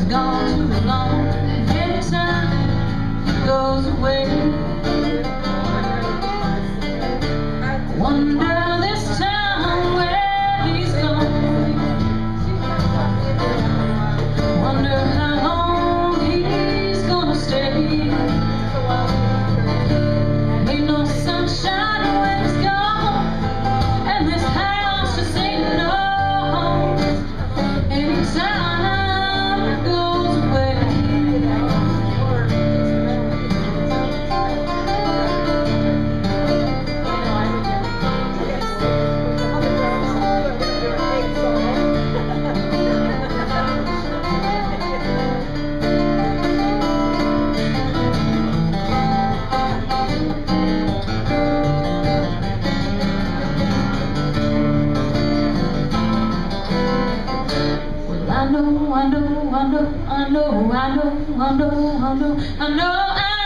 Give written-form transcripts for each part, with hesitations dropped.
gone too long. Every time he goes away, wonder this time where he's gone. Wonder how long he's gonna stay. Ain't no sunshine when he's gone, and this house just ain't no home. Anytime it goes away,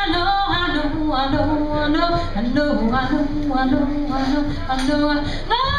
I know.